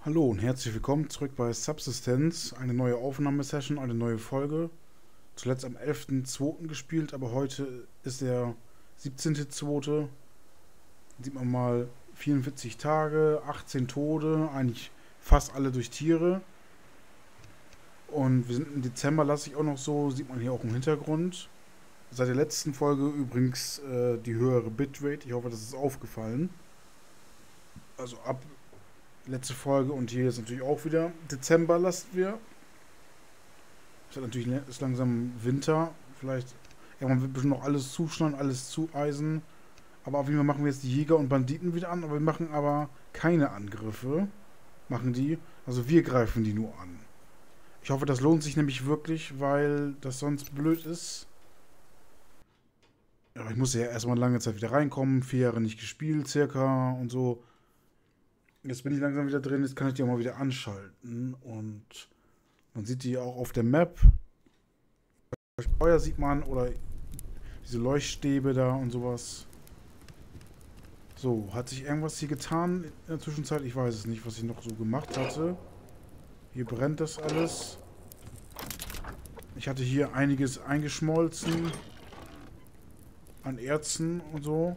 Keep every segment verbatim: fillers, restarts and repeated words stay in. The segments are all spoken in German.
Hallo und herzlich willkommen zurück bei Subsistence. Eine neue Aufnahmesession, eine neue Folge. Zuletzt am elften zweiten gespielt, aber heute ist der siebzehnten zweiten Sieht man mal vierundvierzig Tage, achtzehn Tode, eigentlich fast alle durch Tiere. Und wir sind im Dezember, lasse ich auch noch so, sieht man hier auch im Hintergrund. Seit der letzten Folge übrigens äh, die höhere Bitrate. Ich hoffe, das ist aufgefallen. Also ab letzte Folge und hier ist natürlich auch wieder Dezember lassen wir. Ist natürlich ist langsam Winter. Vielleicht irgendwann wird bestimmt noch alles zuschneiden, alles zueisen. Aber auf jeden Fall machen wir jetzt die Jäger und Banditen wieder an. Aber wir machen aber keine Angriffe. Machen die. Also wir greifen die nur an. Ich hoffe, das lohnt sich nämlich wirklich, weil das sonst blöd ist. Aber ich musste ja erstmal lange Zeit wieder reinkommen. Vier Jahre nicht gespielt, circa und so. Jetzt bin ich langsam wieder drin. Jetzt kann ich die auch mal wieder anschalten. Und man sieht die auch auf der Map. Feuer sieht man oder diese Leuchtstäbe da und sowas. So, hat sich irgendwas hier getan in der Zwischenzeit? Ich weiß es nicht, was ich noch so gemacht hatte. Hier brennt das alles. Ich hatte hier einiges eingeschmolzen. An Erzen und so.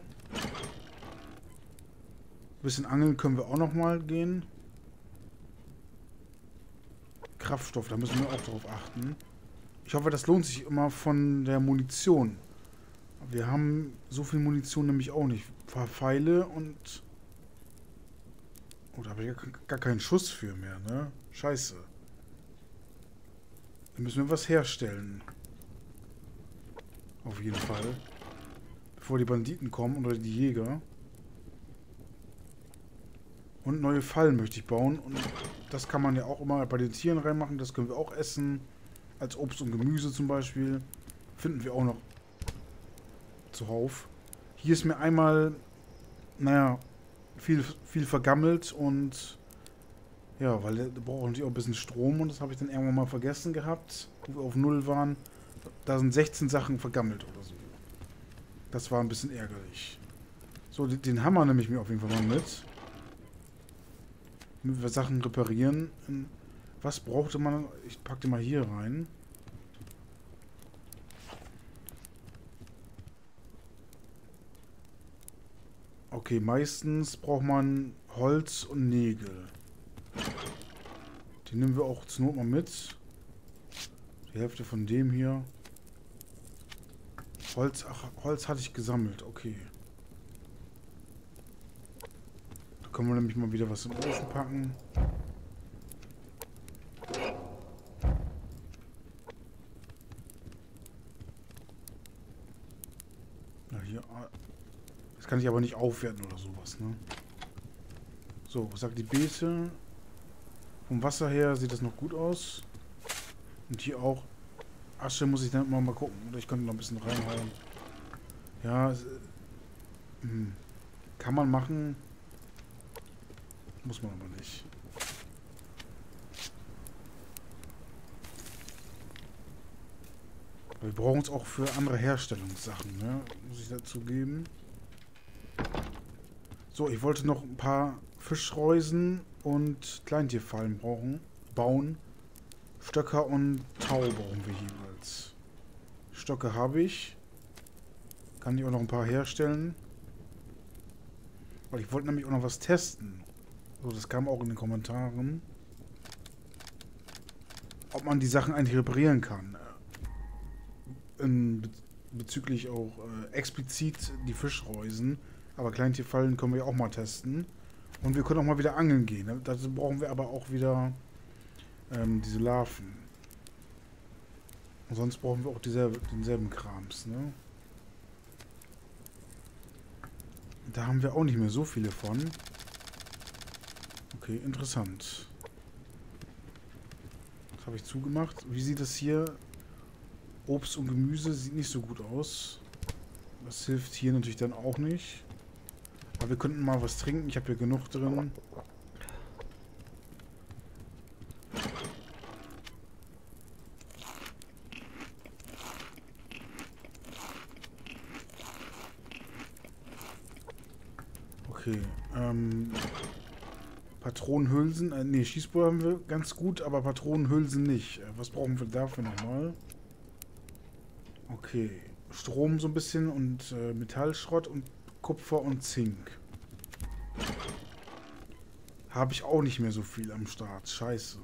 Ein bisschen angeln können wir auch noch mal gehen. Kraftstoff, da müssen wir auch drauf achten. Ich hoffe, das lohnt sich immer von der Munition. Wir haben so viel Munition nämlich auch nicht. Ein paar Pfeile und... Oh, da habe ich gar keinen Schuss für mehr, ne? Scheiße. Da müssen wir was herstellen. Auf jeden Fall. Bevor die Banditen kommen oder die Jäger. Und neue Fallen möchte ich bauen. Und das kann man ja auch immer bei den Tieren reinmachen. Das können wir auch essen. Als Obst und Gemüse zum Beispiel. Finden wir auch noch zuhauf. Hier ist mir einmal, naja, viel, viel vergammelt. Und ja, weil der braucht natürlich auch ein bisschen Strom. Und das habe ich dann irgendwann mal vergessen gehabt. Wo wir auf Null waren. Da sind sechzehn Sachen vergammelt oder so. Das war ein bisschen ärgerlich. So, den Hammer nehme ich mir auf jeden Fall mal mit. Damit wir Sachen reparieren. Was brauchte man? Ich packe den mal hier rein. Okay, meistens braucht man Holz und Nägel. Die nehmen wir auch zur Not mal mit. Die Hälfte von dem hier. Holz, ach, Holz hatte ich gesammelt, okay. Können wir nämlich mal wieder was in den Ofen packen. Ja, hier. Das kann ich aber nicht aufwerten oder sowas, ne? So, was sagt die Beete? Vom Wasser her sieht das noch gut aus. Und hier auch. Asche muss ich dann immer mal gucken. Oder ich könnte noch ein bisschen reinhauen. Ja, hm, kann man machen. Muss man aber nicht. Wir brauchen es auch für andere Herstellungssachen, ne? Muss ich dazu geben. So, ich wollte noch ein paar Fischreusen und Kleintierfallen brauchen, bauen. Stöcker und Tau brauchen wir jeweils. Stöcke habe ich. Kann ich auch noch ein paar herstellen. Weil ich wollte nämlich auch noch was testen. So, das kam auch in den Kommentaren. Ob man die Sachen eigentlich reparieren kann. In, bezüglich auch äh, explizit die Fischreusen. Aber Kleintierfallen können wir ja auch mal testen. Und wir können auch mal wieder angeln gehen. Dazu brauchen wir aber auch wieder ähm, diese Larven. Und sonst brauchen wir auch dieselbe, denselben Krams, ne? Da haben wir auch nicht mehr so viele von. Okay, interessant. Das habe ich zugemacht. Wie sieht das hier? Obst und Gemüse sieht nicht so gut aus. Das hilft hier natürlich dann auch nicht. Aber wir könnten mal was trinken. Ich habe hier genug drin. Okay. Ähm, Patronenhülsen. Äh, ne, Schießpulver haben wir ganz gut, aber Patronenhülsen nicht. Äh, was brauchen wir dafür nochmal? Okay. Strom so ein bisschen und äh, Metallschrott und Kupfer und Zink. Habe ich auch nicht mehr so viel am Start. Scheiße.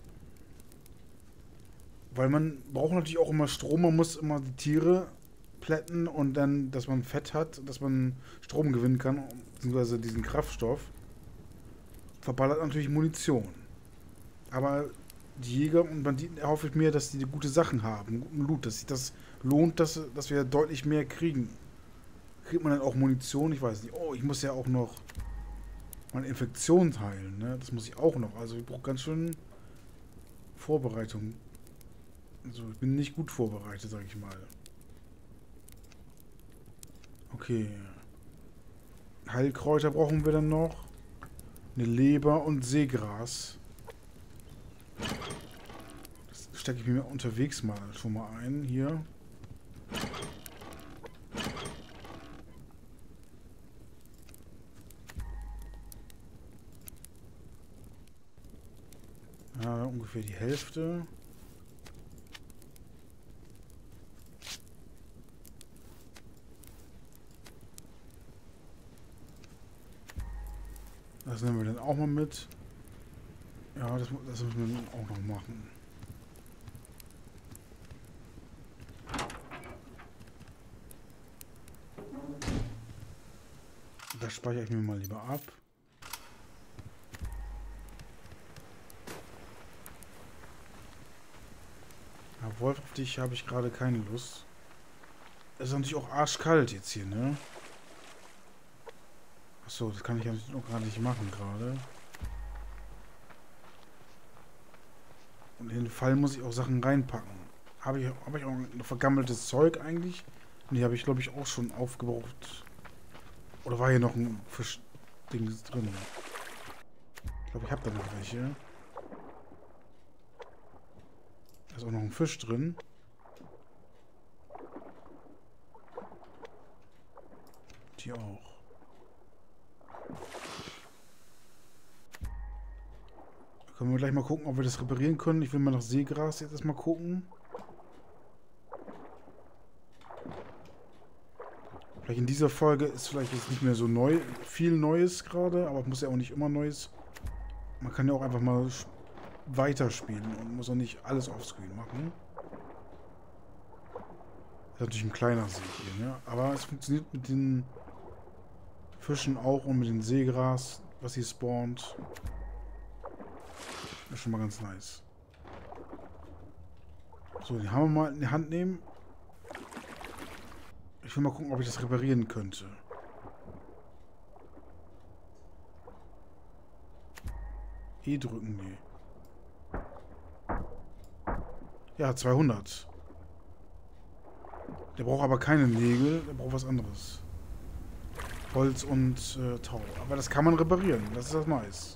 Weil man braucht natürlich auch immer Strom. Man muss immer die Tiere plätten und dann, dass man Fett hat, dass man Strom gewinnen kann, beziehungsweise diesen Kraftstoff. Verballert natürlich Munition. Aber die Jäger und Banditen erhoffe ich mir, dass die gute Sachen haben, guten Loot, dass sich das lohnt, dass, dass wir deutlich mehr kriegen. Kriegt man dann auch Munition? Ich weiß nicht. Oh, ich muss ja auch noch meine Infektion heilen, ne? Das muss ich auch noch. Also ich brauche ganz schön Vorbereitung. Also ich bin nicht gut vorbereitet, sag ich mal. Okay. Heilkräuter brauchen wir dann noch. Eine Leber und Seegras. Das stecke ich mir unterwegs mal schon mal ein. Hier. Ja, ungefähr die Hälfte. Das nehmen wir dann auch mal mit. Ja, das, das müssen wir dann auch noch machen. Das speichere ich mir mal lieber ab. Ja, Wolf, auf dich habe ich gerade keine Lust. Es ist natürlich auch arschkalt jetzt hier, ne? Achso, das kann ich ja noch gar nicht machen gerade. Und in den Fall muss ich auch Sachen reinpacken. Habe ich, habe ich auch noch vergammeltes Zeug eigentlich? Und die habe ich, glaube ich, auch schon aufgebraucht. Oder war hier noch ein Fischding drin? Ich glaube, ich habe da noch welche. Da ist auch noch ein Fisch drin. Die auch. Da können wir gleich mal gucken, ob wir das reparieren können. Ich will mal nach Seegras jetzt erstmal gucken. Vielleicht in dieser Folge ist vielleicht jetzt nicht mehr so neu, viel Neues gerade, aber es muss ja auch nicht immer Neues. Man kann ja auch einfach mal weiterspielen und muss auch nicht alles offscreen machen. Das ist natürlich ein kleiner See hier, ne? Aber es funktioniert mit den Fischen auch und mit dem Seegras, was hier spawnt. Das ist schon mal ganz nice. So, den Hammer mal in die Hand nehmen. Ich will mal gucken, ob ich das reparieren könnte. E drücken, nee. Ja, zweihundert. Der braucht aber keine Nägel, der braucht was anderes. Holz und äh, Tau. Aber das kann man reparieren, das ist das nice.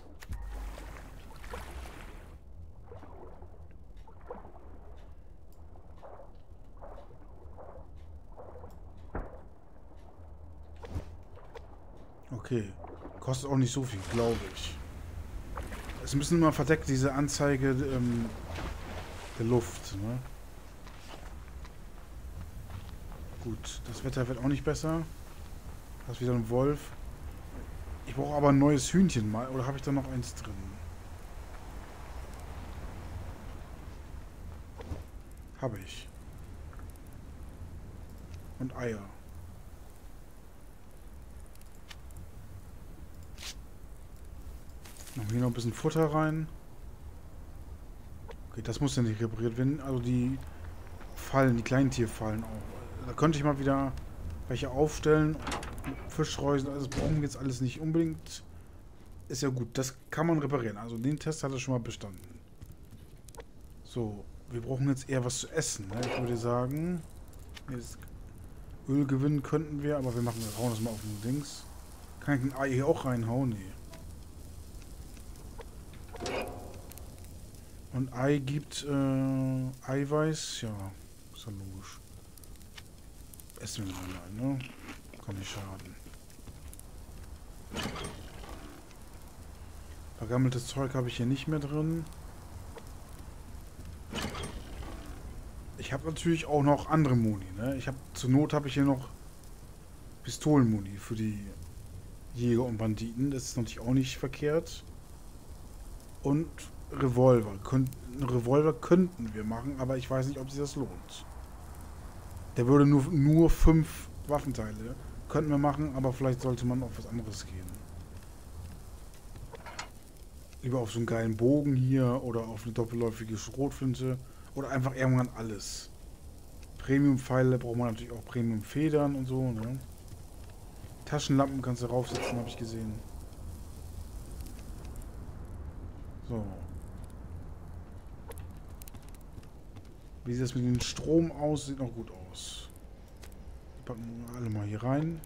Okay. Kostet auch nicht so viel, glaube ich. Es müssen immer verdeckt, diese Anzeige ähm, der Luft, ne? Gut, das Wetter wird auch nicht besser. Da ist wieder ein Wolf. Ich brauche aber ein neues Hühnchen mal. Oder habe ich da noch eins drin? Habe ich. Und Eier. Noch hier noch ein bisschen Futter rein. Okay, das muss ja nicht repariert werden. Also die Fallen, die Kleintierfallen auch. Da könnte ich mal wieder welche aufstellen. Fischreusen, also das brauchen wir jetzt alles nicht unbedingt. Ist ja gut, das kann man reparieren. Also den Test hat er schon mal bestanden. So, wir brauchen jetzt eher was zu essen. Ne? Ich würde sagen, jetzt Öl gewinnen könnten wir, aber wir machen, wir hauen das mal auf den Dings. Kann ich ein Ei hier auch reinhauen? Nee. Und Ei gibt äh, Eiweiß, ja, ist ja logisch. Essen wir mal, ne? Kann nicht schaden. Vergammeltes Zeug habe ich hier nicht mehr drin. Ich habe natürlich auch noch andere Muni, ne? Ich habe zur Not habe ich hier noch Pistolenmuni für die Jäger und Banditen. Das ist natürlich auch nicht verkehrt. Und Revolver. Könnt, einen Revolver könnten wir machen, aber ich weiß nicht, ob sich das lohnt. Der würde nur, nur fünf Waffenteile. Könnten wir machen, aber vielleicht sollte man auf was anderes gehen. Lieber auf so einen geilen Bogen hier oder auf eine doppelläufige Schrotflinte. Oder einfach irgendwann alles. Premium-Pfeile braucht man natürlich auch Premium-Federn und so, ne? Taschenlampen kannst du raufsetzen, habe ich gesehen. So. Wie sieht das mit dem Strom aus? Sieht noch gut aus. Die packen wir alle mal hier rein.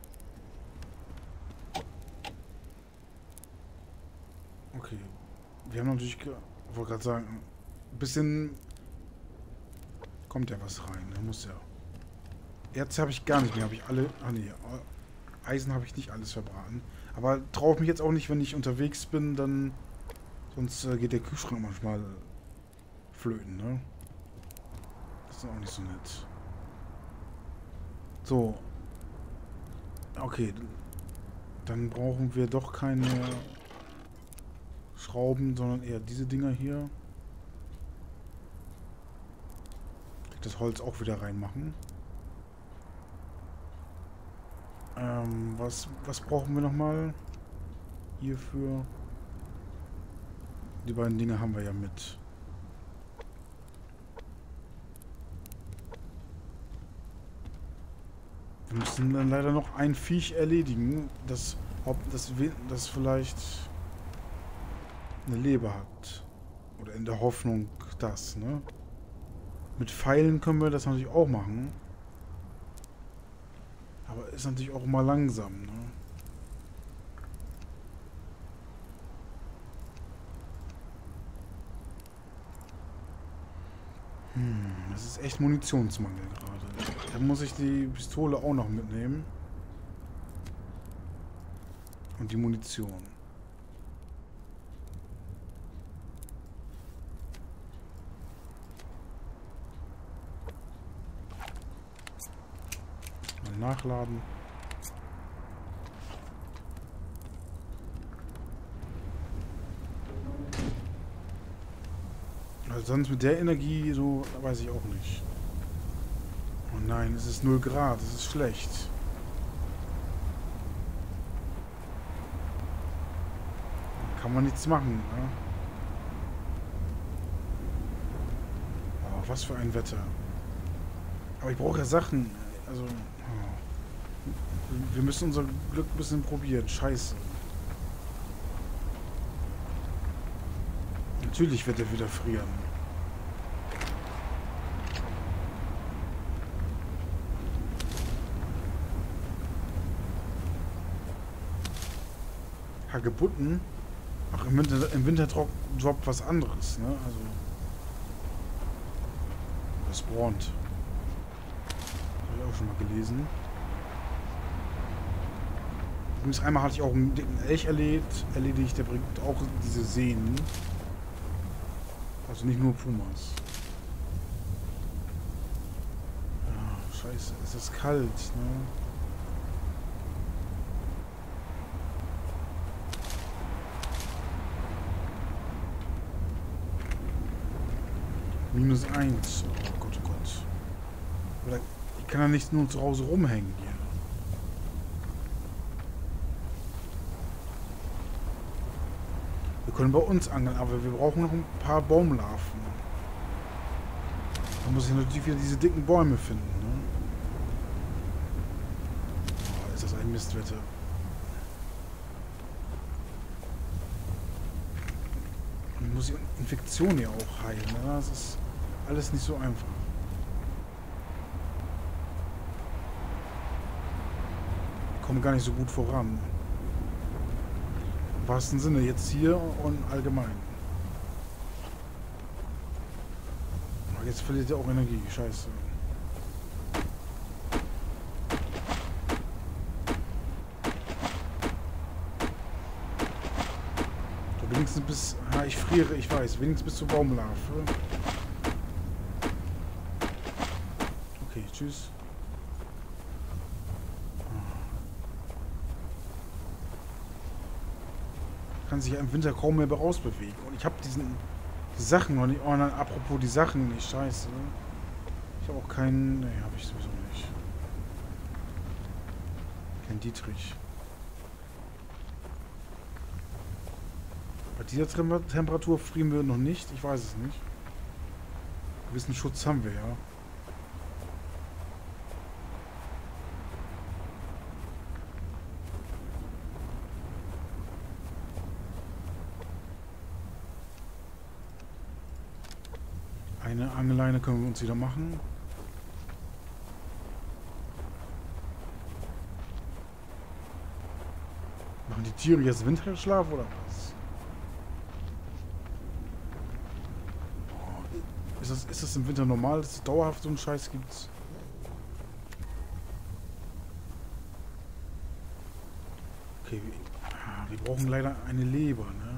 Okay. Wir haben natürlich, ich wollte gerade sagen, ein bisschen kommt ja was rein. Da muss ja. Erz habe ich gar nicht mehr. Habe ich alle. Ah nee. Eisen habe ich nicht alles verbraten. Aber traue ich mich jetzt auch nicht, wenn ich unterwegs bin, dann. Sonst äh, geht der Kühlschrank manchmal flöten, ne? Das ist auch nicht so nett. So. Okay. Dann brauchen wir doch keine Schrauben, sondern eher diese Dinger hier. Das Holz auch wieder reinmachen. Ähm, was, was brauchen wir nochmal? Hierfür. Die beiden Dinge haben wir ja mit. Wir müssen dann leider noch ein Viech erledigen, das, ob das, das vielleicht eine Leber hat. Oder in der Hoffnung, das, ne? Mit Pfeilen können wir das natürlich auch machen. Aber ist natürlich auch immer langsam, ne? Hm, das ist echt Munitionsmangel gerade. Da muss ich die Pistole auch noch mitnehmen. Und die Munition. Nachladen. Also sonst mit der Energie so, weiß ich auch nicht. Oh nein, es ist null Grad, es ist schlecht. Kann man nichts machen, ne? Oh, was für ein Wetter. Aber ich brauche ja Sachen. Also, oh. Wir müssen unser Glück ein bisschen probieren. Scheiße. Natürlich wird er wieder frieren. Hagebutten? Ach, im Winter, im Winter droppt was anderes, ne? Also. Das spawnt. Habe ich auch schon mal gelesen. Übrigens einmal hatte ich auch einen dicken Elch erledigt, erledigt, der bringt auch diese Sehnen. Also nicht nur Pumas. Ja, scheiße, es ist kalt, ne? Minus eins. Oh Gott, oh Gott. Oder ich kann ja nicht nur zu Hause rumhängen hier. Wir können bei uns angeln, aber wir brauchen noch ein paar Baumlarven. Da muss ich natürlich wieder diese dicken Bäume finden, ne? Oh, ist das ein Mistwetter. Und muss die Infektion ja auch heilen, ne? Das ist alles nicht so einfach. Wir kommen gar nicht so gut voran. Im wahrsten Sinne, jetzt hier und allgemein. Aber jetzt verliert er auch Energie, scheiße. Wenigstens bis... Ah, ich friere, ich weiß. Wenigstens bis zur Baumlarve. Okay, tschüss. Kann sich ja im Winter kaum mehr rausbewegen. Und ich habe diesen... Die Sachen noch nicht... Oh nein, apropos die Sachen nicht. Scheiße. Ich habe auch keinen... Nee, habe ich sowieso nicht. Kein Dietrich. Bei dieser Tem Temperatur frieren wir noch nicht. Ich weiß es nicht. Ein bisschen Schutz haben wir ja. Eine Angelleine können wir uns wieder machen. Machen die Tiere jetzt Winterschlaf oder was? Oh, ist das, ist das im Winter normal, dass es dauerhaft so einen Scheiß gibt? Okay, wir, ah, wir brauchen leider eine Leber, ne?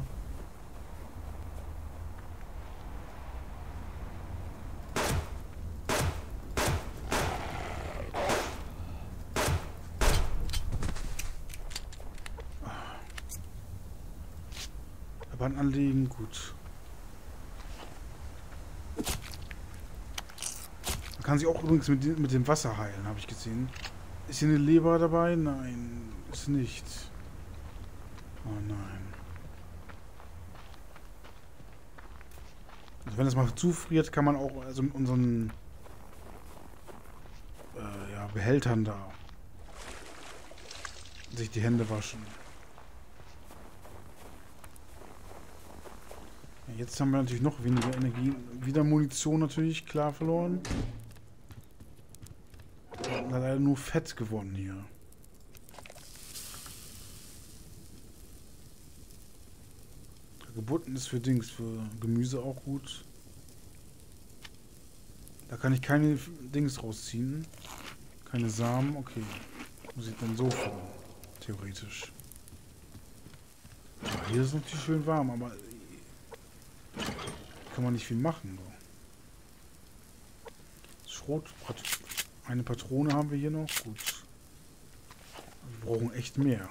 Bahn anlegen, gut. Man kann sich auch übrigens mit, mit dem Wasser heilen, habe ich gesehen. Ist hier eine Leber dabei? Nein, ist nicht. Oh nein. Also wenn das mal zufriert, kann man auch also mit unseren äh, ja, Behältern da sich die Hände waschen. Jetzt haben wir natürlich noch weniger Energie. Wieder Munition natürlich, klar verloren. Leider nur Fett gewonnen hier. Gebunden ist für Dings, für Gemüse auch gut. Da kann ich keine Dings rausziehen. Keine Samen, okay. Muss ich dann so vor, theoretisch. Ja, hier ist es natürlich schön warm, aber kann man nicht viel machen. So. Schrot, eine Patrone haben wir hier noch. Gut. Wir brauchen echt mehr.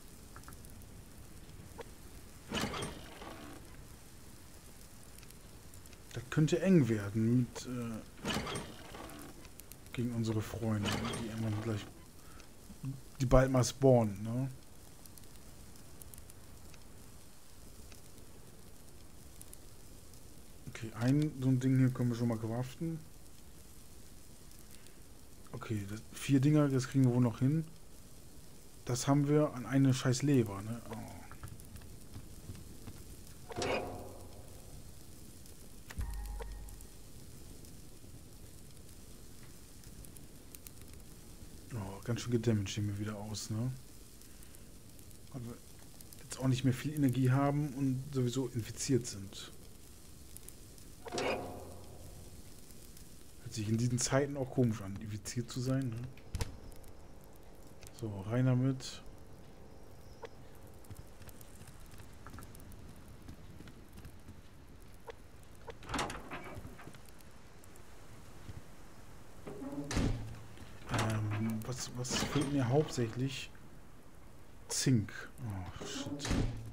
Das könnte eng werden mit äh, gegen unsere Freunde, die irgendwann gleich die bald mal spawnen, ne? Okay, ein so ein Ding hier können wir schon mal craften. Okay, das, vier Dinger, das kriegen wir wohl noch hin. Das haben wir an eine scheiß Leber, ne? Oh. Oh, ganz schön gedamaged sehen wir wieder aus, ne? Weil wir jetzt auch nicht mehr viel Energie haben und sowieso infiziert sind. Hört sich in diesen Zeiten auch komisch an, infiziert zu sein, ne? So, rein damit. Ähm, was, was fehlt mir hauptsächlich? Zink. Oh, shit.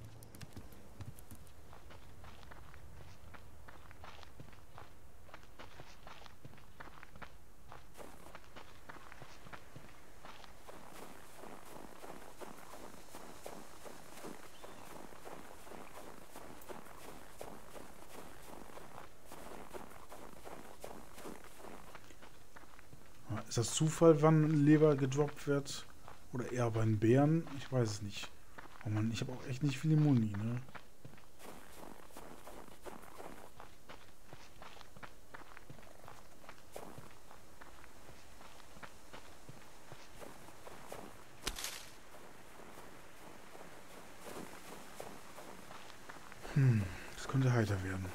Ist das Zufall, wann Leber gedroppt wird? Oder eher bei den Bären? Ich weiß es nicht. Oh Mann, ich habe auch echt nicht viel Muni, ne? Hm, das könnte heiter werden.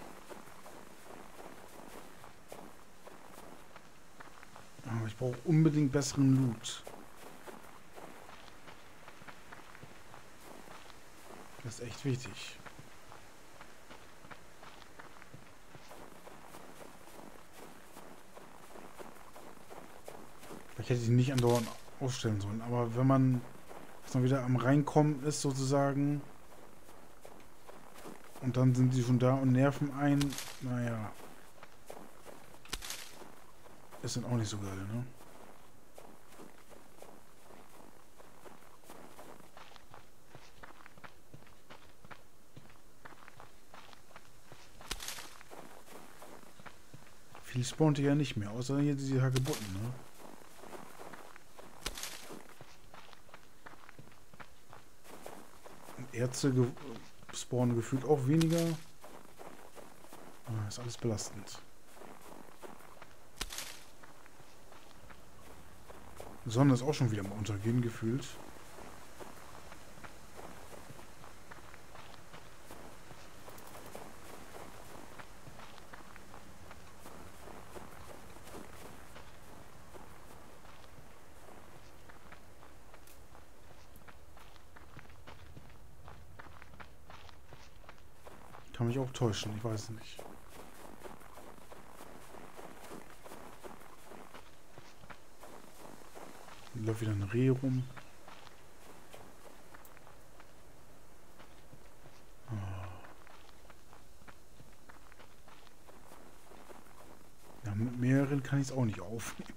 Aber ich brauche unbedingt besseren Loot. Das ist echt wichtig. hätte die nicht andauernd ausstellen sollen. Aber wenn man jetzt mal wieder am Reinkommen ist, sozusagen, und dann sind die schon da und nerven ein, naja, ist dann auch nicht so geil, ne? Viel spawnt ja nicht mehr, außer hier diese Hagebutten, ne? Und Erze ge spawnen gefühlt auch weniger. Ah, ist alles belastend. Die Sonne ist auch schon wieder am Untergehen gefühlt. Kann mich auch täuschen, ich weiß nicht. Hier läuft wieder ein Reh rum. Ja, mit mehreren kann ich es auch nicht aufnehmen.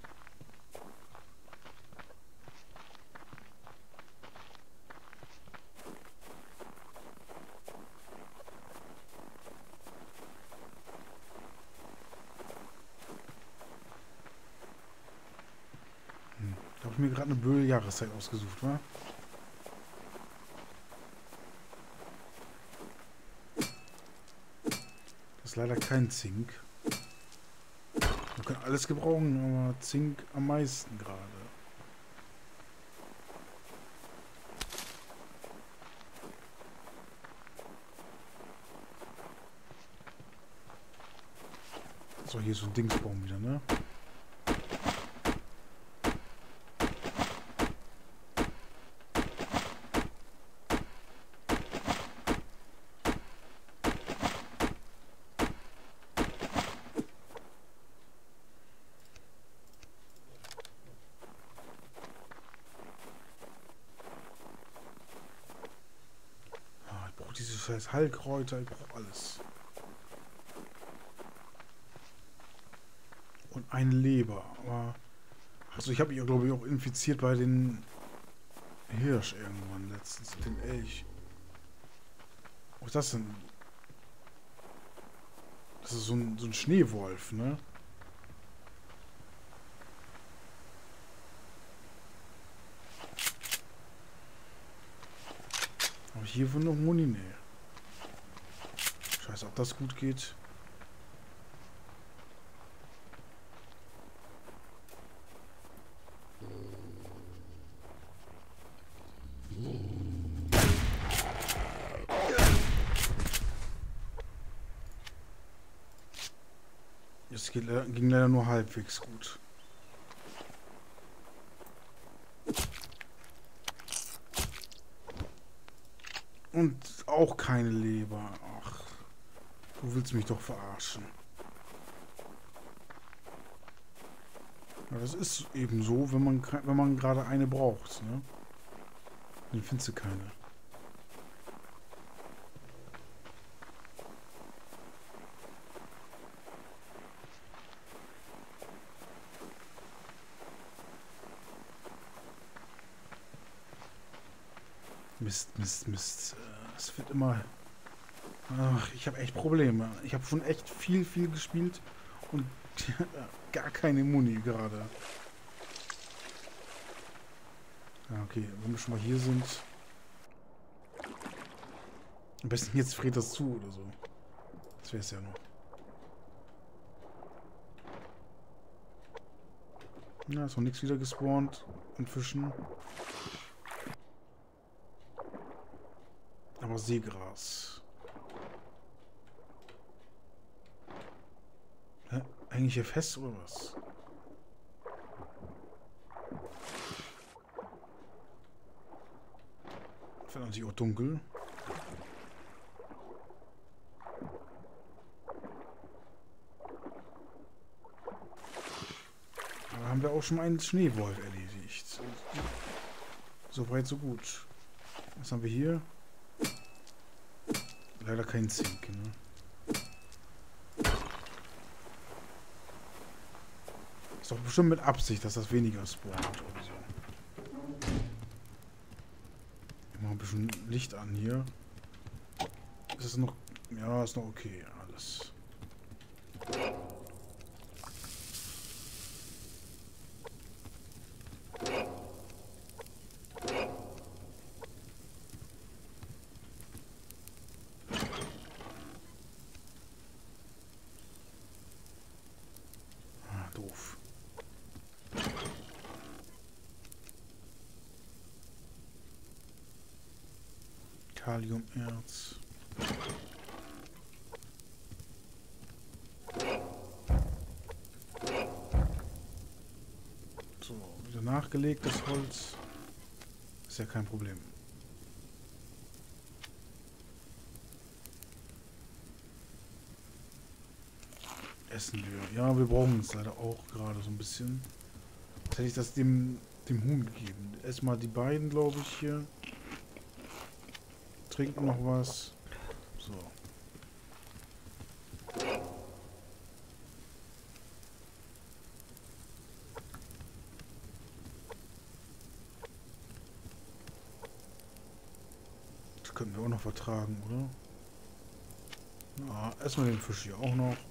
Da habe ich mir gerade eine blöde Jahreszeit ausgesucht, wa? Das ist leider kein Zink. Man kann alles gebrauchen, aber Zink am meisten gerade. So, hier ist so ein Dingsbaum wieder, ne? Diese scheiß Heilkräuter, ich brauche alles. Und eine Leber, aber... Also ich habe ihr, glaube ich, auch infiziert bei den Hirsch irgendwann letztens, den Elch. Was ist das denn? Das ist so ein, so ein Schneewolf, ne? Aber hier von noch Muni, ne. Scheiße, ob das gut geht. Es ging leider nur halbwegs gut. Und auch keine Leber. Ach, du willst mich doch verarschen. Ja, das ist eben so, wenn man, wenn man gerade eine braucht, ne? Dann findest du keine. Mist, Mist, Mist. Es wird immer... Ach, ich habe echt Probleme. Ich habe schon echt viel, viel gespielt und gar keine Muni gerade. Ja, okay, wenn wir schon mal hier sind... Am besten jetzt friert das zu oder so. Das wäre es ja noch. Ja, ist noch nichts wieder gespawnt an Fischen. Aber Seegras. Hä? Häng ich hier fest oder was? Wird natürlich auch dunkel. Aber haben wir auch schon einen Schneewolf erledigt. So weit, so gut. Was haben wir hier? Leider kein Zink, ne? Ist doch bestimmt mit Absicht, dass das weniger spawnt oder so. Ich mache ein bisschen Licht an hier. Ist es noch... Ja, ist noch okay, alles. Ah, doof. Kaliumerz. So, wieder nachgelegt, das Holz. Ist ja kein Problem. Essen wir. Ja, wir brauchen es leider auch gerade so ein bisschen. Jetzt hätte ich das dem, dem Huhn gegeben. Erstmal die beiden, glaube ich, hier. Trinken noch was. So. Das könnten wir auch noch vertragen, oder? Ja, erstmal den Fisch hier auch noch.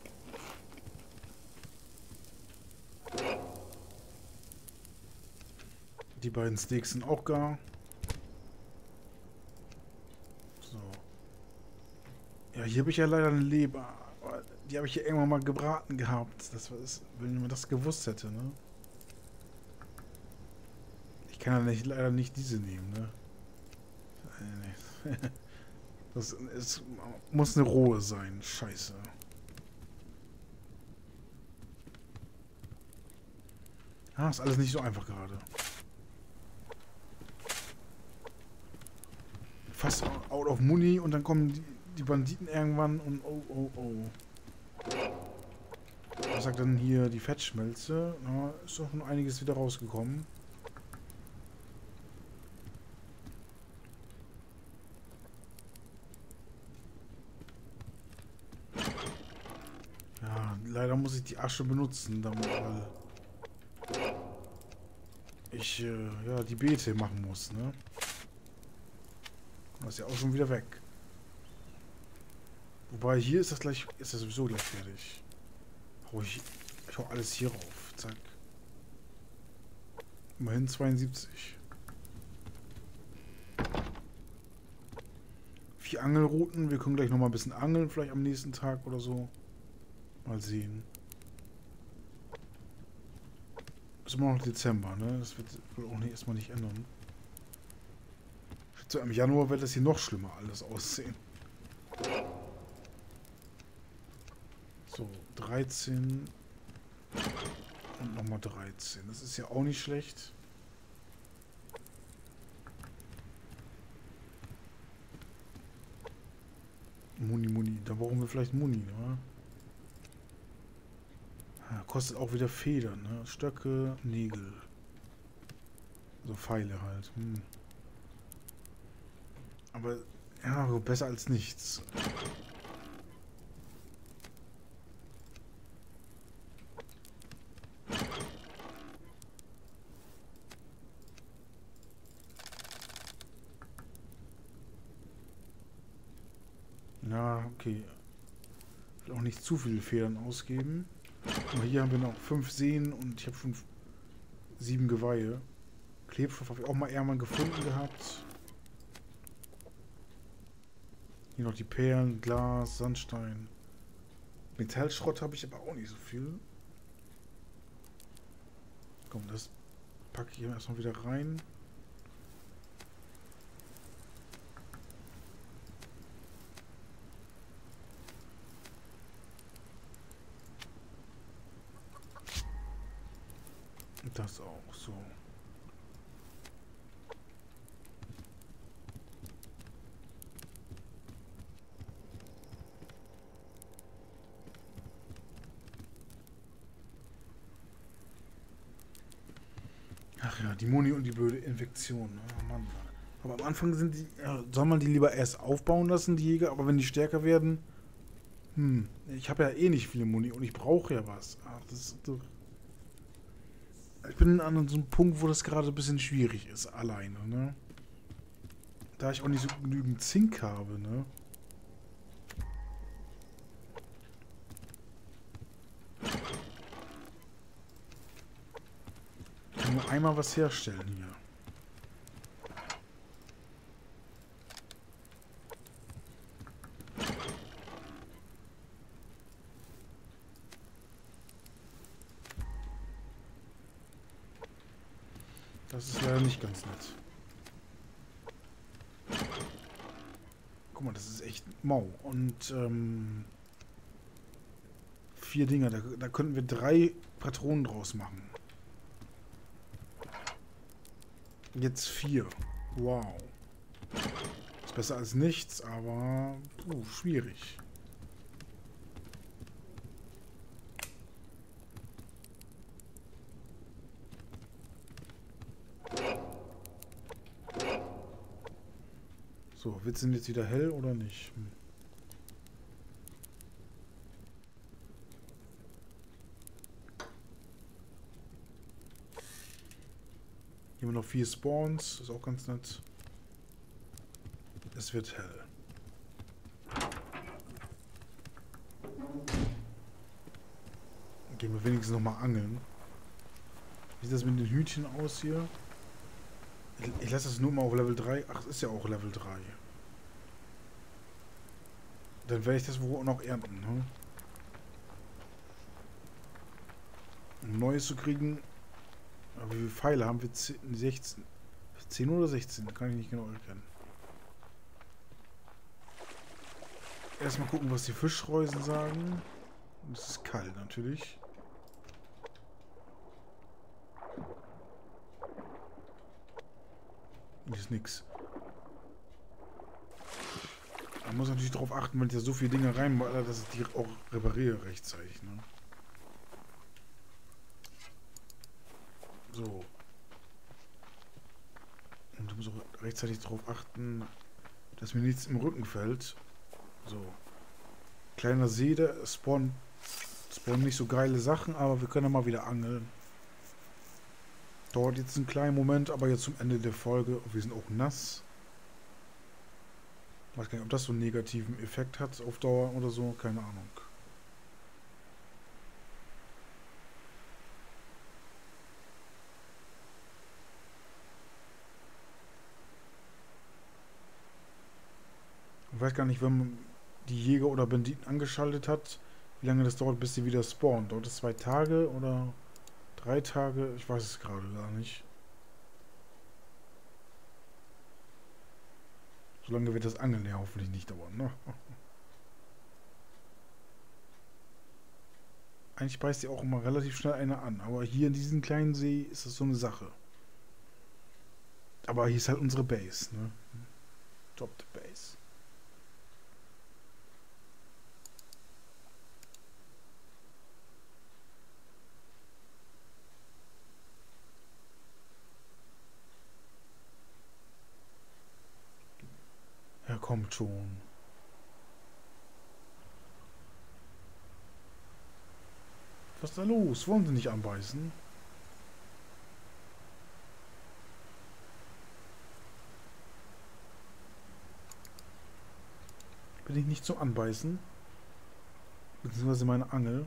Die beiden Steaks sind auch gar. So. Ja, hier habe ich ja leider eine Leber. Die habe ich ja irgendwann mal gebraten gehabt. Das war das, wenn man das gewusst hätte, ne? Ich kann ja nicht, leider nicht diese nehmen, ne? Das ist, muss eine rohe sein. Scheiße. Ah, ist alles nicht so einfach gerade. Fast out of money und dann kommen die, die Banditen irgendwann und oh, oh, oh. Was sagt denn hier die Fettschmelze? Na, ist doch schon einiges wieder rausgekommen. Ja, leider muss ich die Asche benutzen, damit, weil ich äh, ja die Beete machen muss, ne? Das ist ja auch schon wieder weg. Wobei hier ist das gleich, ist das sowieso gleich fertig. Hau ich, ich hau alles hier rauf. Zack. Immerhin zweiundsiebzig. Vier Angelrouten. Wir können gleich noch mal ein bisschen angeln, vielleicht am nächsten Tag oder so. Mal sehen. Ist immer noch Dezember, ne? Das wird wohl auch nicht, erstmal nicht ändern. Ich schätze, im Januar wird das hier noch schlimmer alles aussehen. So, dreizehn. Und nochmal dreizehn. Das ist ja auch nicht schlecht. Muni, Muni. Da brauchen wir vielleicht Muni, ne? Ja, kostet auch wieder Federn, ne? Stöcke, Nägel. So Pfeile halt. Hm. Aber, ja, besser als nichts. Ja, okay. Ich will auch nicht zu viele Federn ausgeben. Aber hier haben wir noch fünf Sehnen und ich habe schon sieben Geweihe. Klebstoff habe ich auch mal irgendwann gefunden gehabt. Hier noch die Perlen, Glas, Sandstein. Metallschrott habe ich aber auch nicht so viel. Komm, das packe ich hier erstmal wieder rein. Und das auch so. Ja, die Moni und die blöde Infektion. Oh Mann. Aber am Anfang sind die. Ja, soll man die lieber erst aufbauen lassen, die Jäger? Aber wenn die stärker werden. Hm. Ich habe ja eh nicht viele Moni und ich brauche ja was. Ach, das ist doch. Ich bin an so einem Punkt, wo das gerade ein bisschen schwierig ist, alleine, ne? Da ich auch nicht so genügend Zink habe, ne? Ich kann nur einmal was herstellen hier. Das ist leider nicht ganz nett. Guck mal, das ist echt mau. Und ähm, vier Dinger. Da, da könnten wir drei Patronen draus machen. Jetzt vier. Wow. Ist besser als nichts, aber puh, schwierig. So, wird es denn jetzt wieder hell oder nicht? Hm. Hier haben wir noch vier Spawns, ist auch ganz nett. Es wird hell. Gehen wir wenigstens noch mal angeln. Wie sieht das mit den Hühnchen aus hier? Ich, ich lasse das nur mal auf Level drei. Ach, es ist ja auch Level drei. Dann werde ich das wohl auch noch ernten, ne? Um Neues zu kriegen. Aber wie viele Pfeile haben wir? zehn, sechzehn. zehn oder sechzehn? Kann ich nicht genau erkennen. Erstmal gucken, was die Fischreusen sagen. Es ist kalt natürlich. Hier ist nix. Man muss natürlich darauf achten, wenn ich da so viele Dinge reinmache, dass ich die auch repariere rechtzeitig. Ne? So. Und ich muss auch rechtzeitig darauf achten, dass mir nichts im Rücken fällt. So. Kleiner See, der spawnt, spawnen nicht so geile Sachen, aber wir können ja mal wieder angeln. Dauert jetzt einen kleinen Moment, aber jetzt zum Ende der Folge. Wir sind auch nass. Ich weiß gar nicht, ob das so einen negativen Effekt hat auf Dauer oder so. Keine Ahnung. Ich weiß gar nicht, wenn man die Jäger oder Banditen angeschaltet hat, wie lange das dauert, bis sie wieder spawnen. Dauert es zwei Tage oder drei Tage? Ich weiß es gerade gar nicht. Solange wird das Angeln ja hoffentlich nicht dauern, ne? Eigentlich beißt die auch immer relativ schnell eine an. Aber hier in diesem kleinen See ist das so eine Sache. Aber hier ist halt unsere Base, ne? Drop the Base. Ja, kommt schon. Was ist da los? Wollen sie nicht anbeißen? Bin ich nicht zum Anbeißen? Beziehungsweise meine Angel.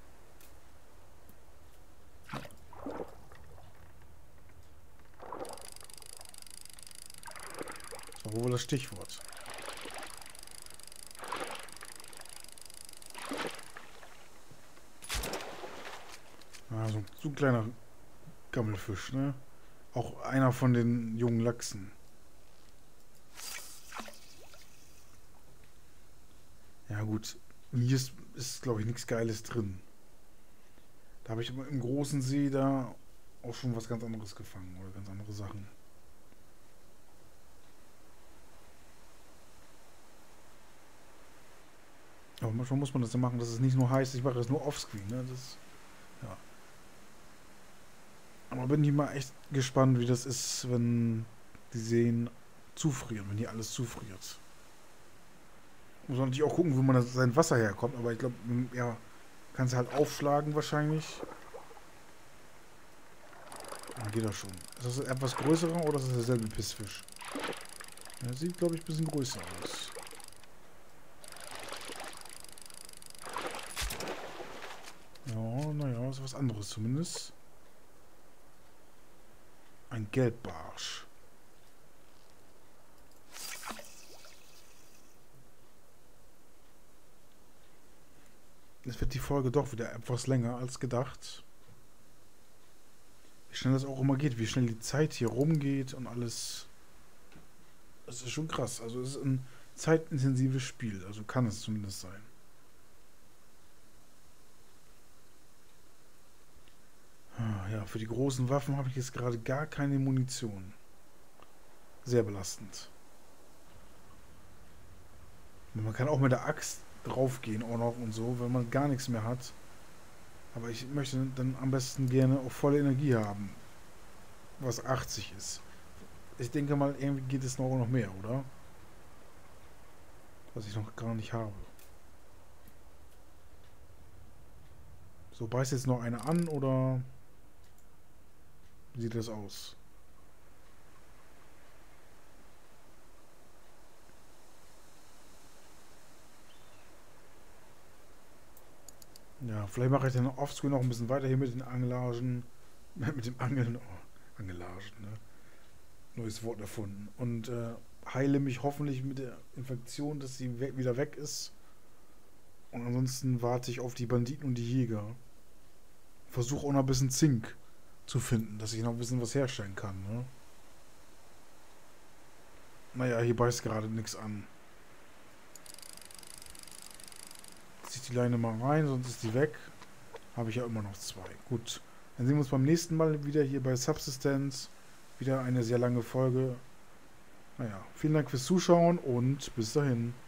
Das war wohl das Stichwort. Ah, so, so ein kleiner Gammelfisch, ne? Auch einer von den jungen Lachsen. Ja gut, hier ist, ist glaube ich, nichts Geiles drin. Da habe ich aber im großen See da auch schon was ganz anderes gefangen oder ganz andere Sachen. Aber manchmal muss man das ja machen, dass es nicht nur heißt, ich mache es nur offscreen, ne? Das, ja. Aber bin ich mal echt gespannt, wie das ist, wenn die Seen zufrieren, wenn hier alles zufriert. Muss man natürlich auch gucken, wo man das, sein Wasser herkommt, aber ich glaube, ja, kannst du halt aufschlagen wahrscheinlich. Ah, geht das schon. Ist das etwas größerer oder ist das derselbe Pissfisch? Der sieht, glaube ich, ein bisschen größer aus. Ja, naja, ist was anderes zumindest. Ein Gelbbarsch. Jetzt wird die Folge doch wieder etwas länger als gedacht. Wie schnell das auch immer geht, wie schnell die Zeit hier rumgeht und alles. Das ist schon krass. Also es ist ein zeitintensives Spiel. Also kann es zumindest sein. Ja, für die großen Waffen habe ich jetzt gerade gar keine Munition. Sehr belastend. Man kann auch mit der Axt draufgehen auch noch und so, wenn man gar nichts mehr hat. Aber ich möchte dann am besten gerne auch volle Energie haben. Was achtzig ist. Ich denke mal, irgendwie geht es noch, noch mehr, oder? Was ich noch gar nicht habe. So, beißt jetzt noch eine an, oder wie sieht das aus? Ja, vielleicht mache ich dann offscreen noch ein bisschen weiter hier mit den Angelagen. Mit dem Angeln. Oh, Angelagen, ne? Neues Wort erfunden. Und äh, heile mich hoffentlich mit der Infektion, dass sie we wieder weg ist. Und ansonsten warte ich auf die Banditen und die Jäger. Versuche auch noch ein bisschen Zink zu finden, dass ich noch ein bisschen was herstellen kann, ne? Naja, hier beißt gerade nichts an. Zieh die Leine mal rein, sonst ist die weg. Habe ich ja immer noch zwei. Gut. Dann sehen wir uns beim nächsten Mal wieder hier bei Subsistence. Wieder eine sehr lange Folge. Naja, vielen Dank fürs Zuschauen und bis dahin.